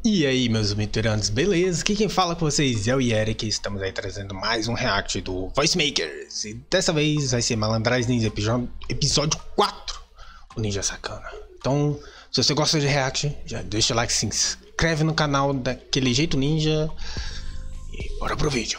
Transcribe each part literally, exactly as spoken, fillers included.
E aí, meus veteranos, beleza? Aqui quem fala com vocês é o Eric. Estamos aí trazendo mais um react do Voice Makers. E dessa vez vai ser Malandragem Ninja episódio quatro, o Ninja Sacana. Então, se você gosta de react, já deixa o like, se inscreve no canal daquele jeito ninja. E bora pro vídeo.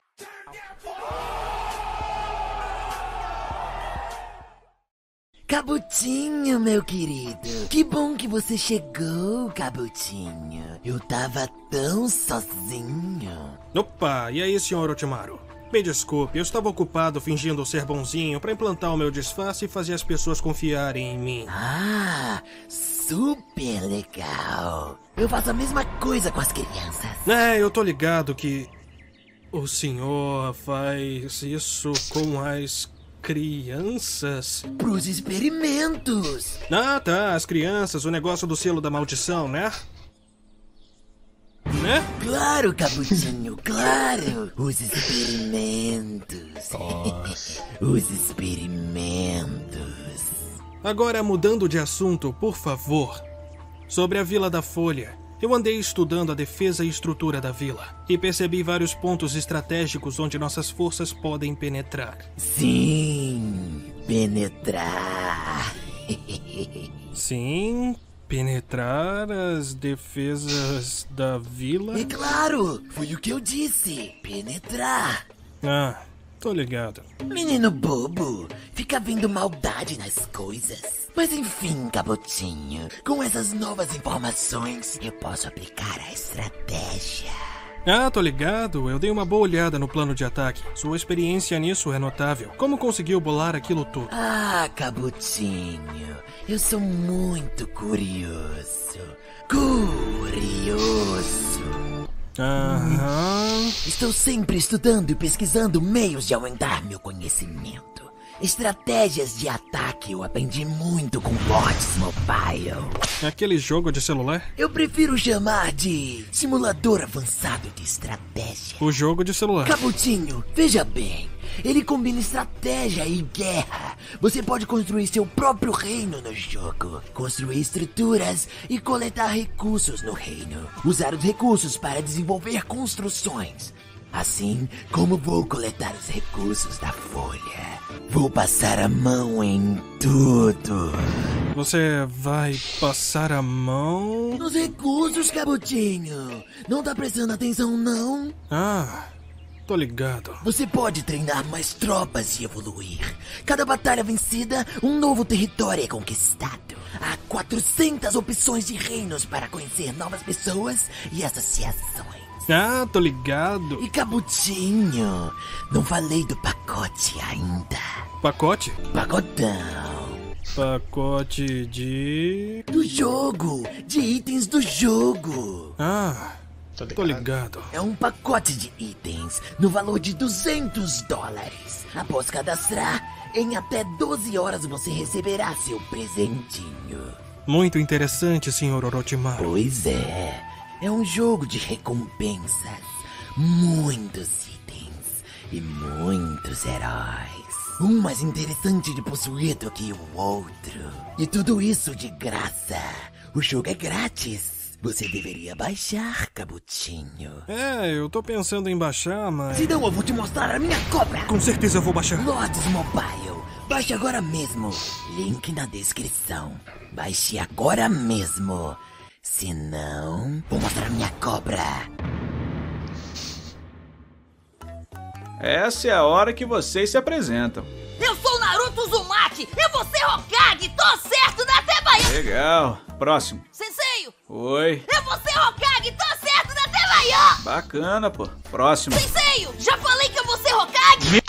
Cabutinho, meu querido. Que bom que você chegou, Cabutinho. Eu tava tão sozinho. Opa, e aí, senhor Orochimaru? Me desculpe, eu estava ocupado fingindo ser bonzinho pra implantar o meu disfarce e fazer as pessoas confiarem em mim. Ah, super legal. Eu faço a mesma coisa com as crianças. É, eu tô ligado que o senhor faz isso com as crianças? Pros experimentos. Ah, tá, as crianças, o negócio do selo da maldição, né? Né? Claro, Cabutinho, claro. Os experimentos. Os experimentos. Agora, mudando de assunto, por favor. Sobre a Vila da Folha. Eu andei estudando a defesa e estrutura da vila e percebi vários pontos estratégicos onde nossas forças podem penetrar. Sim, penetrar. Sim, penetrar as defesas da vila? É claro, foi o que eu disse, penetrar. Ah, tô ligado. Menino bobo, fica vendo maldade nas coisas. Mas enfim, Cabutinho, com essas novas informações, eu posso aplicar a estratégia. Ah, tô ligado. Eu dei uma boa olhada no plano de ataque. Sua experiência nisso é notável. Como conseguiu bolar aquilo tudo? Ah, Cabutinho, eu sou muito curioso. Curioso. Aham. Estou sempre estudando e pesquisando meios de aumentar meu conhecimento. Estratégias de ataque eu aprendi muito com Words Mobile. Aquele jogo de celular? Eu prefiro chamar de simulador avançado de estratégia. O jogo de celular. Cabutinho, veja bem. Ele combina estratégia e guerra. Você pode construir seu próprio reino no jogo. Construir estruturas e coletar recursos no reino. Usar os recursos para desenvolver construções. Assim como vou coletar os recursos da folha. Vou passar a mão em tudo. Você vai passar a mão? Nos recursos, Cabutinho. Não tá prestando atenção, não? Ah, tô ligado. Você pode treinar mais tropas e evoluir. Cada batalha vencida, um novo território é conquistado. Há quatrocentas opções de reinos para conhecer novas pessoas e associações. Ah, tô ligado. E Cabutinho, não falei do pacote ainda. Pacote? Pacotão. Pacote de... Do jogo, de itens do jogo. Ah, tô ligado. Tô ligado. É um pacote de itens no valor de duzentos dólares. Após cadastrar, em até doze horas você receberá seu presentinho. Muito interessante, senhor Orochimaru. Pois é. É um jogo de recompensas, muitos itens e muitos heróis. Um mais interessante de possuir do que o outro. E tudo isso de graça. O jogo é grátis. Você deveria baixar, Cabutinho. É, eu tô pensando em baixar, mas... Se não, eu vou te mostrar a minha cobra. Com certeza eu vou baixar. Lords Mobile. Baixe agora mesmo. Link na descrição. Baixe agora mesmo. Se não, vou mostrar minha cobra. Essa é a hora que vocês se apresentam. Eu sou Naruto Uzumaki, eu vou ser Hokage, tô certo na Tebayan! Legal. Próximo. Sensei, Oi. eu vou ser Hokage, tô certo na Tebayan! Bacana, pô. Próximo. Sensei, já falei que eu vou ser Hokage!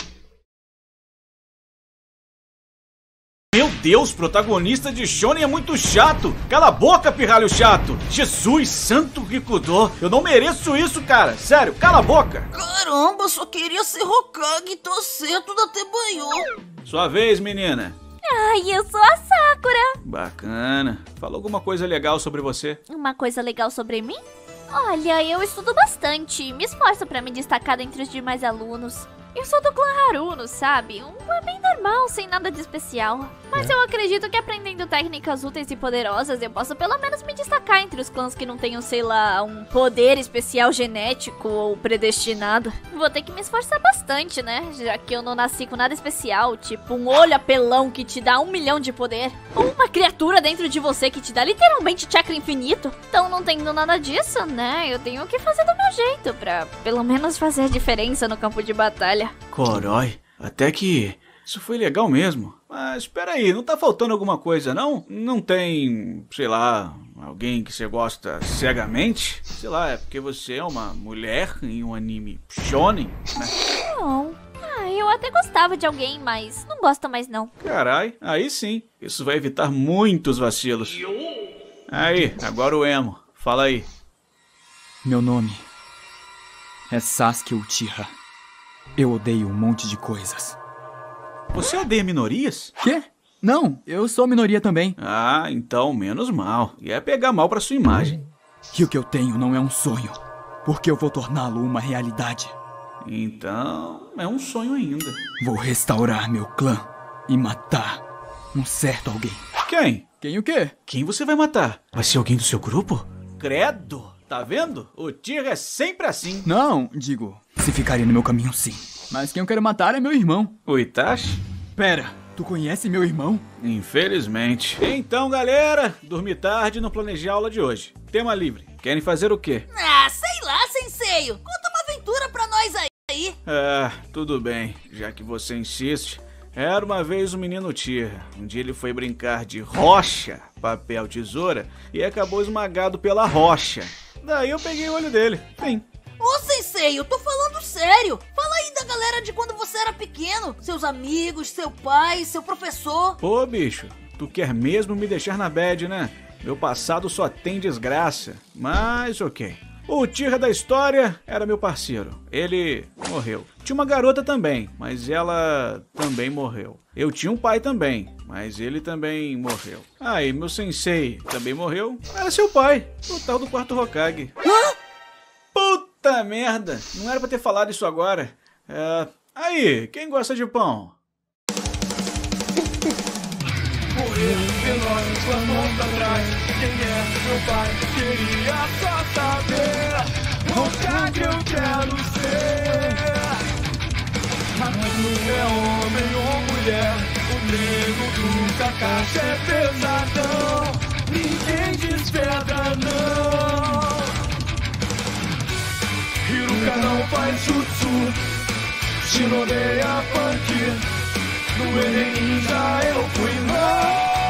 Meu Deus, protagonista de Shonen é muito chato. Cala a boca, pirralho chato. Jesus, santo Rikudô. Eu não mereço isso, cara. Sério, cala a boca. Caramba, só queria ser Hokage, tô certo na Tebayan! Sua vez, menina. Ai, eu sou a Sakura. Bacana. Fala alguma coisa legal sobre você. Uma coisa legal sobre mim? Olha, eu estudo bastante, me esforço pra me destacar entre os demais alunos. Eu sou do clã Haruno, sabe? Um clã bem normal, sem nada de especial. Mas É. eu acredito que aprendendo técnicas úteis e poderosas, eu posso pelo menos me destacar entre os clãs que não tenham, sei lá, um poder especial genético ou predestinado. Vou ter que me esforçar bastante, né? Já que eu não nasci com nada especial, tipo um olho apelão que te dá um milhão de poder. Ou uma criatura dentro de você que te dá literalmente chakra infinito. Então, não tendo nada disso, né? Eu tenho que fazer do meu jeito pra pelo menos fazer a diferença no campo de batalha. Corói, até que isso foi legal mesmo. Mas espera aí, não tá faltando alguma coisa, não? Não tem, sei lá, alguém que você gosta cegamente? Sei lá, é porque você é uma mulher em um anime shonen, né? Não. Ah, eu até gostava de alguém, mas não gosto mais não. Carai, aí sim. Isso vai evitar muitos vacilos. Aí, agora o emo. Fala aí. Meu nome é Sasuke Uchiha. Eu odeio um monte de coisas. Você odeia minorias? Quê? Não, eu sou minoria também. Ah, então menos mal. Ia pegar mal pra sua imagem. E o que eu tenho não é um sonho, porque eu vou torná-lo uma realidade. Então, é um sonho ainda. Vou restaurar meu clã e matar um certo alguém. Quem? Quem o quê? Quem você vai matar? Vai ser alguém do seu grupo? Credo! Tá vendo? O Tira é sempre assim. Não, digo, se ficaria no meu caminho sim. Mas quem eu quero matar é meu irmão. O Itachi? Pera, tu conhece meu irmão? Infelizmente. Então, galera, dormi tarde e não planejei a aula de hoje. Tema livre. Querem fazer o quê? Ah, sei lá, Senseio. Conta uma aventura pra nós aí. Ah, tudo bem. Já que você insiste. Era uma vez um menino Tira. Um dia ele foi brincar de rocha, papel, tesoura e acabou esmagado pela rocha. Daí eu peguei o olho dele. Fim. Ô, Senseio, eu tô falando sério. Fala aí da galera de quando você era pequeno. Seus amigos, seu pai, seu professor. Pô, bicho, tu quer mesmo me deixar na bad, né? Meu passado só tem desgraça. Mas ok. O Tira da história era meu parceiro. Ele morreu. Tinha uma garota também, mas ela também morreu. Eu tinha um pai também, mas ele também morreu. Ah, e meu sensei também morreu. Era seu pai, o tal do quarto Hokage. Hã? Puta merda, não era pra ter falado isso agora. É... Aí, quem gosta de pão? Morreu enorme quando volta atrás. Quem é meu pai? Queria só saber. Hokage eu quero ser. Aquilo é homem ou mulher. O nego do Kakashi é pesadão. Ninguém desperta não. Hiruka não faz jutsu. Shinobi a punk. No Eren Ninja eu fui não.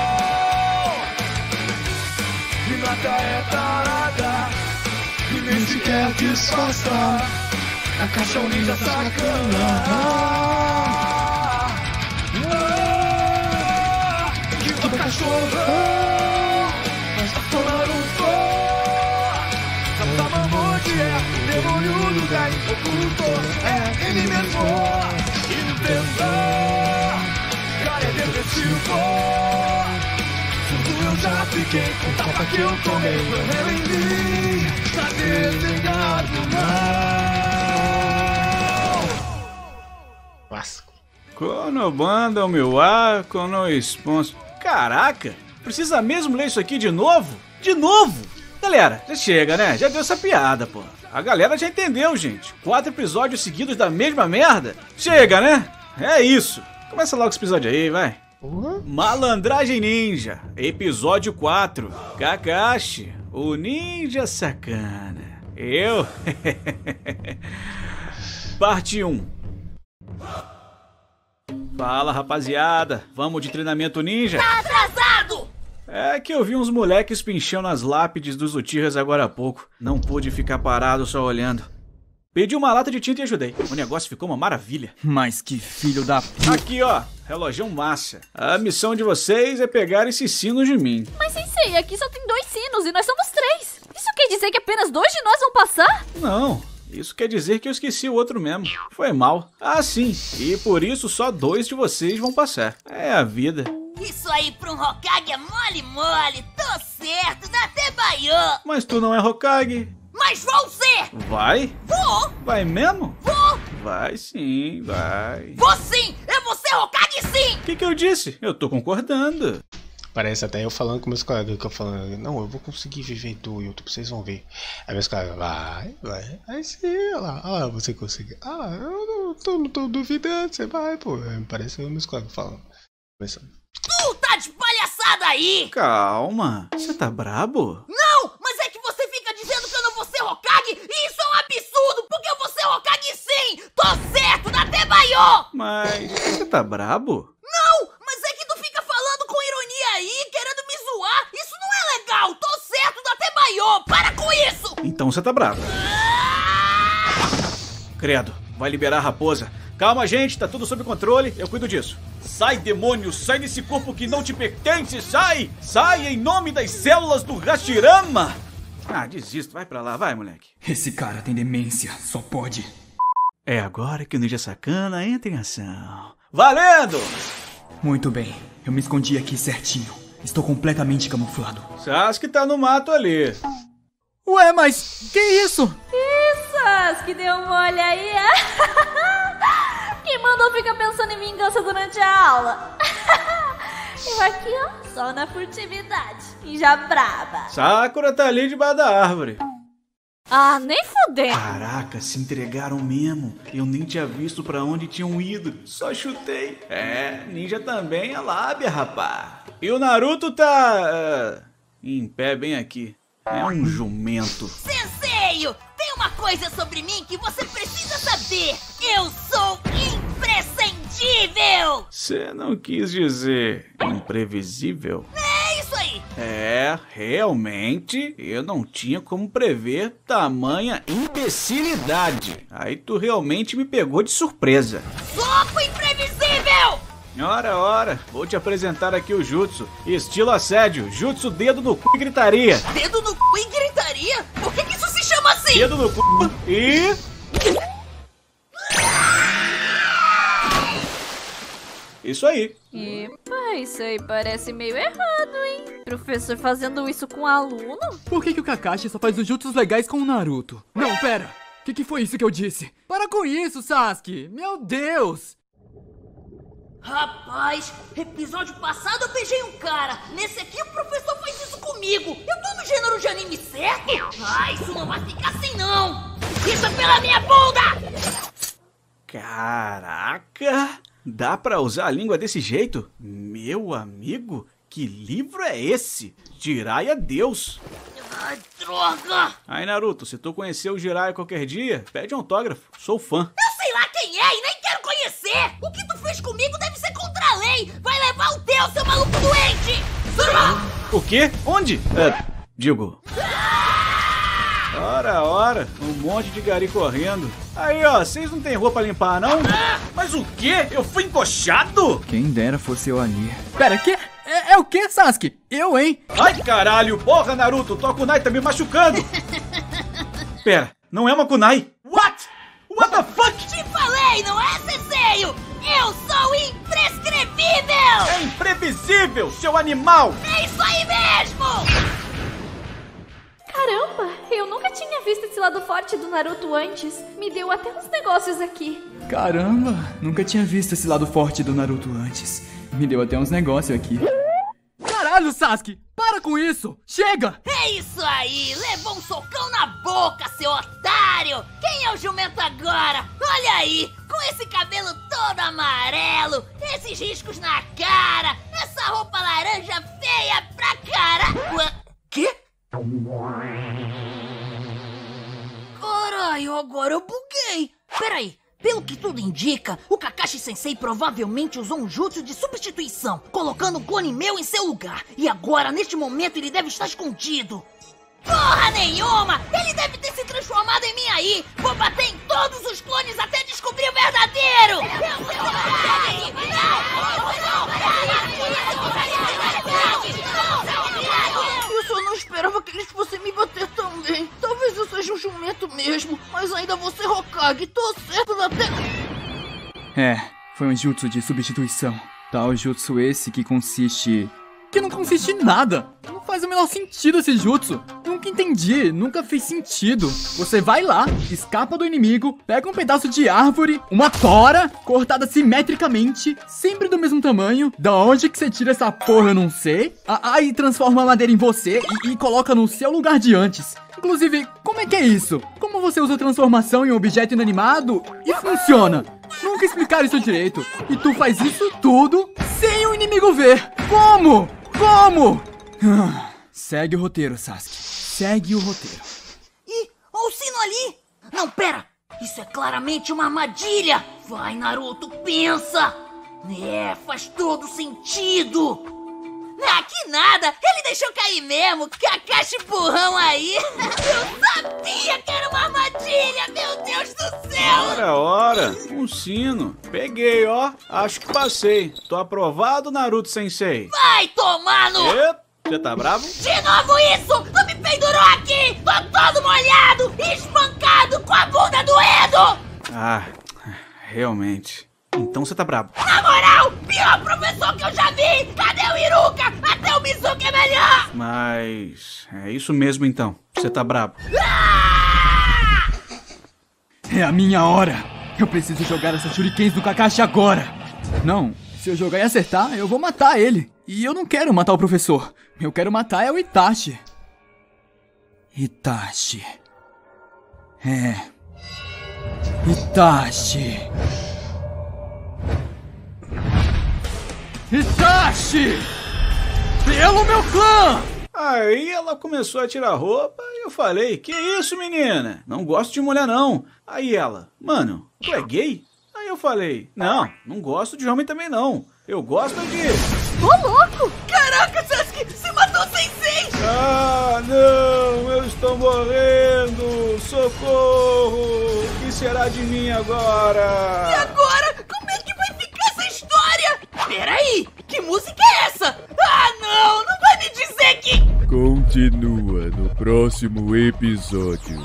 Hinata é tarada e nem sequer disfarça. A caixa é um ninja sacana. Que o cachorrão, mas tá tomando fora. Samamoji é o demônio do Gai. Oculto é ele mesmo. Intenção, cara é depressivo. Tudo eu já fiquei com tapa que eu tomei. Meu réu em mim tá desligado não. Vasco. Kono banda o meu ar, kono sponsor. Caraca, precisa mesmo ler isso aqui de novo? De novo? Galera, já chega, né? Já deu essa piada, pô. A galera já entendeu, gente. Quatro episódios seguidos da mesma merda? Chega, né? É isso. Começa logo esse episódio aí, vai. Uhum. Malandragem Ninja, episódio quatro. Kakashi, o ninja sacana. Eu. Parte um. Fala, rapaziada. Vamos de treinamento ninja? Tá atrasado! É que eu vi uns moleques pinchando as lápides dos Uchihas agora há pouco. Não pude ficar parado só olhando. Pedi uma lata de tinta e ajudei. O negócio ficou uma maravilha. Mas que filho da p... Aqui, ó. Relógio massa. A missão de vocês é pegar esses sinos de mim. Mas, Sensei, aqui só tem dois sinos e nós somos três. Isso quer dizer que apenas dois de nós vão passar? Não. Isso quer dizer que eu esqueci o outro mesmo. Foi mal. Ah, sim. E por isso só dois de vocês vão passar. É a vida. Isso aí pra um Hokage é mole mole. Tô certo, dá até baiô. Mas tu não é Hokage. Mas vou ser! Vai? Vou! Vai mesmo? Vou! vai sim, vai. Vou sim! Eu vou ser Hokage sim! O que que eu disse? Eu tô concordando. Parece até eu falando com meus colegas, que eu falando, não, eu vou conseguir viver do YouTube, vocês vão ver. Aí meus colegas, vai, vai, aí sim, olha lá, ah, você consegue. Ah, eu não tô, não tô duvidando, você vai, pô. Parece meus colegas falando. Começando. Tu tá de palhaçada aí! Calma, você tá brabo? Não, mas é que você fica dizendo que eu não vou ser Hokage e isso é um absurdo, porque eu vou ser Hokage sim! Tô certo, dá até Baiô! Mas você tá brabo? Não, mas é que tu fica falando com ironia aí, querendo me zoar. Isso não é legal, tô certo, dá até Baiô, para com isso! Então você tá brabo. Credo, vai liberar a raposa. Calma, gente, tá tudo sob controle, eu cuido disso. Sai, demônio, sai desse corpo que não te pertence, sai! Sai em nome das células do Hashirama! Ah, desisto, vai pra lá, vai, moleque. Esse cara tem demência, só pode. É agora que o Ninja Sakana entra em ação. Valendo! Muito bem, eu me escondi aqui certinho. Estou completamente camuflado. Sasuke tá no mato ali. Ué, mas que isso? Isso, Sasuke deu mole aí. Quem mandou ficar pensando em vingança durante a aula? Eu aqui, ó, só na furtividade. Ninja braba. Sakura tá ali debaixo da árvore. Ah, nem fudendo. Caraca, se entregaram mesmo. Eu nem tinha visto pra onde tinham ido. Só chutei. É, ninja também é lábia, rapá. E o Naruto tá... Uh, em pé bem aqui. É um jumento. Senseio, tem uma coisa sobre mim que você precisa saber. Eu sou imprescindível. Você não quis dizer imprevisível? É isso aí. É, realmente, eu não tinha como prever tamanha imbecilidade. Aí tu realmente me pegou de surpresa. Soco imprevisível! Ora, ora, vou te apresentar aqui o Jutsu. Estilo assédio, Jutsu dedo no cu e gritaria. Dedo no cu e gritaria? Por que que isso se chama assim? Dedo no cu e... Isso aí. Epa, isso aí parece meio errado, hein? Professor fazendo isso com aluno? Por que que o Kakashi só faz os jutsus legais com o Naruto? Não, pera! O que que foi isso que eu disse? Para com isso, Sasuke! Meu Deus! Rapaz, episódio passado eu beijei um cara. Nesse aqui o professor faz isso comigo. Eu tô no gênero de anime certo? Ah, isso não vai ficar assim não. Isso é pela minha bunda! Caraca! Dá pra usar a língua desse jeito? Meu amigo, que livro é esse? Jiraiya Deus. Ai, droga! Aí, Naruto, se tu conhecer o Jiraiya qualquer dia, pede um autógrafo. Sou fã. Eu sei lá quem é e nem quero conhecer! O que tu fez comigo deve ser contra a lei! Vai levar o teu, seu maluco doente! Surma! O quê? Onde? É, digo... Ora, ora, um monte de gari correndo. Aí, ó, vocês não tem rua pra limpar, não? Mas o quê? Eu fui encoxado? Quem dera fosse eu ali. Pera, que? É, é o que, Sasuke? Eu, hein? Ai, caralho, porra, Naruto, tua kunai tá me machucando. Pera, não é uma kunai? What? What the fuck? Te falei, não é, Senseio? Eu sou imprescrevível! É imprevisível, seu animal! É isso aí mesmo! Caramba, eu nunca tinha visto esse lado forte do Naruto antes. Me deu até uns negócios aqui. Caramba, nunca tinha visto esse lado forte do Naruto antes. Me deu até uns negócios aqui. Caralho, Sasuke! Para com isso! Chega! É isso aí! Levou um socão na boca, seu otário! Quem é o jumento agora? Olha aí! Com esse cabelo todo amarelo, esses riscos na cara, essa roupa laranja feia pra caralho! Quê? Caralho, agora eu buguei! Peraí, pelo que tudo indica, o Kakashi Sensei provavelmente usou um jutsu de substituição, colocando o clone meu em seu lugar. E agora, neste momento, ele deve estar escondido. Porra nenhuma! Ele deve ter se transformado em mim aí! Vou bater em todos os clones até descobrir o verdadeiro! Eu só não esperava que eles fossem me bater também. Talvez eu seja um jumento mesmo, mas ainda vou ser Hokage. Tô certo até... É, foi um jutsu de substituição. Tal jutsu esse que consiste... Que não consiste em nada. Não faz o menor sentido esse jutsu. Não nunca entendi, nunca fez sentido. Você vai lá, escapa do inimigo, pega um pedaço de árvore, uma tora, cortada simetricamente, sempre do mesmo tamanho. Da onde que você tira essa porra, eu não sei. Aí transforma a madeira em você e, e coloca no seu lugar de antes. Inclusive, como é que é isso? Como você usa transformação em um objeto inanimado e funciona? Nunca explicaram isso direito. E tu faz isso tudo sem o inimigo ver. Como? Como? Segue o roteiro, Sasuke. Segue o roteiro. Ih, olha o sino ali! Não, pera! Isso é claramente uma armadilha! Vai, Naruto, pensa! É, faz todo sentido! Ah, que nada! Ele deixou cair mesmo! Kakashi burrão aí! Eu sabia que era uma armadilha! Meu Deus do céu! Ora, ora! Um sino! Peguei, ó! Acho que passei! Tô aprovado, Naruto Sensei! Vai tomar no... Eita! Você tá bravo? De novo isso! Tu me pendurou aqui! Tô todo molhado e espancado com a bunda doendo! Ah, realmente. Então você tá bravo. Na moral, pior professor que eu já vi! Cadê o Iruka? Até o Mizuki é melhor! Mas... é isso mesmo então. Você tá bravo. Ah! É a minha hora! Eu preciso jogar essas shurikens do Kakashi agora! Não, se eu jogar e acertar, eu vou matar ele. E eu não quero matar o professor. Eu quero matar é o Itachi. Itachi. É. Itachi. Itachi! Pelo meu clã! Aí ela começou a tirar roupa e eu falei, que isso, menina? Não gosto de mulher, não. Aí ela, mano, tu é gay? Aí eu falei, não, não gosto de homem também, não. Eu gosto de... Ô, louco! Caraca, Sasuke, você matou o Sensei! Ah, não, eu estou morrendo! Socorro! O que será de mim agora? E agora? Como é que vai ficar essa história? Peraí, que música é essa? Ah, não, não vai me dizer que... Continua no próximo episódio.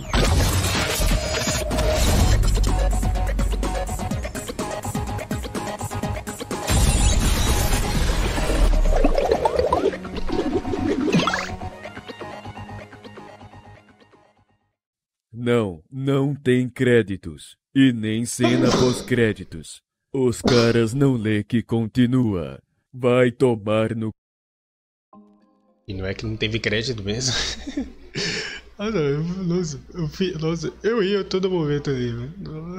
Não, não tem créditos. E nem cena pós-créditos. Os caras não lê que continua. Vai tomar no... E não é que não teve crédito mesmo? Ah, não, eu, nossa, eu, fi- nossa, eu ia a todo momento ali, velho.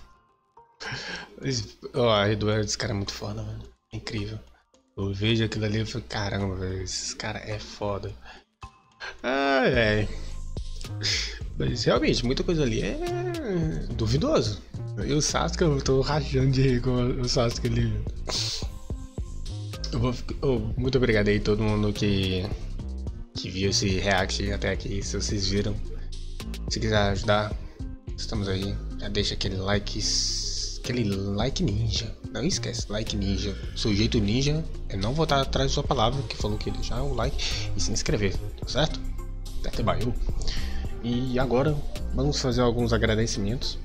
Mas, ó, a redoeira desse cara é muito foda, mano. É incrível. Eu vejo aquilo ali e falo, caramba, velho, esses caras é foda. Ai, ai. Mas realmente, muita coisa ali é duvidoso. E o Sasuke, eu tô rachando de rir com o Sasuke ali. Eu vou, oh, muito obrigado aí a todo mundo que, que viu esse react até aqui. Se vocês viram, se quiser ajudar, estamos aí. Já deixa aquele like, aquele like ninja. Não esquece, like ninja. Sujeito ninja é não voltar atrás da sua palavra, que falou que deixar o like e se inscrever, tá certo? Até baiu. E agora vamos fazer alguns agradecimentos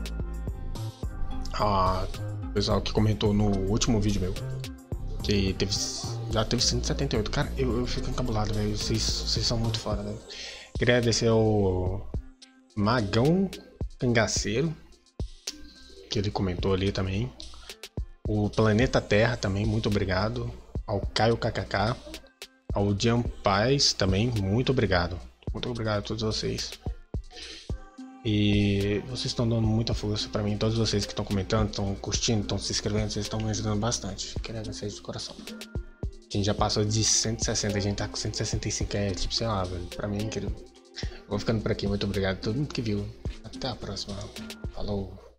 ao pessoal que comentou no último vídeo meu, que teve, já teve cento e setenta e oito. Cara, eu, eu fico encabulado, velho. Vocês, vocês são muito foda, velho. Queria agradecer ao Magão Cangaceiro, que ele comentou ali também. O Planeta Terra também, muito obrigado. Ao Caio K K K. Ao Dian Paz também, muito obrigado. Muito obrigado a todos vocês. E vocês estão dando muita força pra mim. Todos vocês que estão comentando, estão curtindo, estão se inscrevendo, vocês estão me ajudando bastante. Queria agradecer de coração. A gente já passou de cento e sessenta, a gente tá com cento e sessenta e cinco. É tipo, sei lá, velho. Pra mim é incrível. Vou ficando por aqui. Muito obrigado a todo mundo que viu. Até a próxima. Falou.